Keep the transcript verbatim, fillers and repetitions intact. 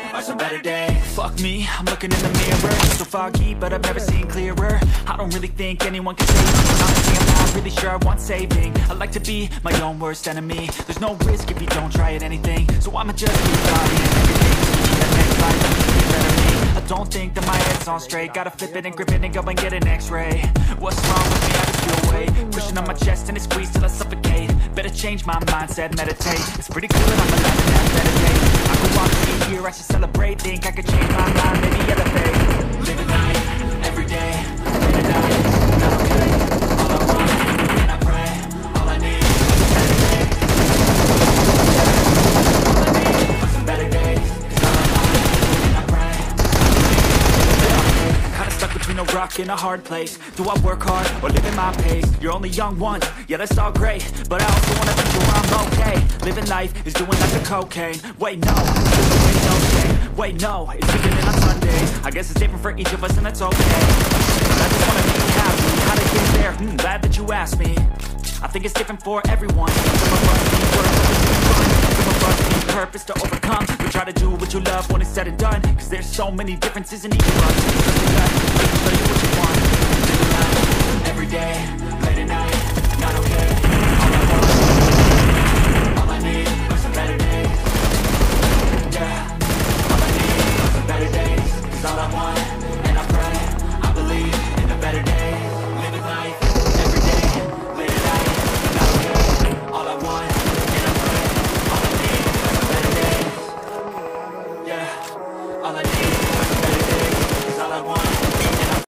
are some better days. Fuck me, I'm looking in the mirror. So foggy, but I've never seen clearer. I don't really think anyone can save me. Honestly, I'm not really sure I want saving. I like to be my own worst enemy. There's no risk if you don't try at anything. So I'ma just keep trying everything. That next life, I'm just better me. I don't think that my head's on straight. Gotta flip it and grip it and go and get an x-ray. What's wrong with me? I just feel weight pushing on my chest and it squeezes till I suffocate. Better change my mindset, meditate. It's pretty cool that I'm alive and have better days. I could walk through here, I should celebrate. Think I could change my mind, maybe elevate. Living life, every day, day to night, not okay. All I want, and I pray, all I need is a better day. All I need are some better days. Cause all I want, and I pray, yeah. Kinda stuck between a rock and a hard place. Do I work hard or live at my pace? You're only young once, yeah that's all great, but I also wanna make sure I'm okay. Living life is doing like the cocaine. Wait no, wait no shame. Wait no, it's beginning on Sundays. I guess it's different for each of us and that's okay. But I just wanna be happy. How to get there? Hmm, glad that you asked me. I think it's different for everyone. Some of us need work, others need fun. Some of us need purpose to overcome. We try to do what you love when it's said and done. Cause there's so many differences in each of us. Something that I can tell you what you want. Living life, every day, late at night, not okay. All I want, all I need are some better days. Yeah, all I need are some better days. Cause all I want, and I pray, I believe in the better days. Living life, every day, late at night, not okay. All I want, and I pray, all I need are some better days. Yeah, all I need